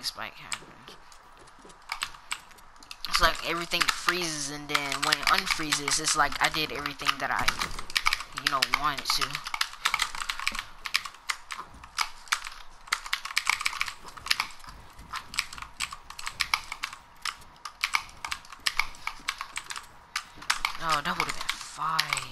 spike happens. It's like everything freezes, and then when it unfreezes, it's like I did everything that I, you know, wanted to. Oh, that would have been fire.